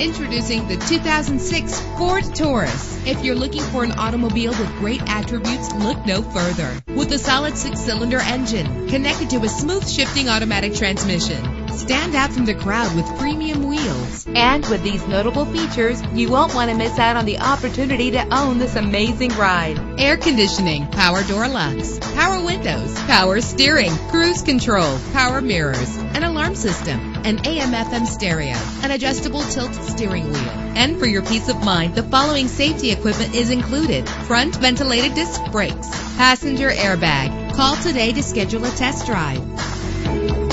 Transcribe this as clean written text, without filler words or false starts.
Introducing the 2006 Ford Taurus. If you're looking for an automobile with great attributes, look no further. With a solid 6-cylinder engine connected to a smooth shifting automatic transmission, stand out from the crowd with premium wheels. And with these notable features, you won't want to miss out on the opportunity to own this amazing ride. Air conditioning, power door locks, power windows, power steering, cruise control, power mirrors, an alarm system, an AM/FM stereo, an adjustable tilt steering wheel. And for your peace of mind, the following safety equipment is included: front ventilated disc brakes, passenger airbag. Call today to schedule a test drive.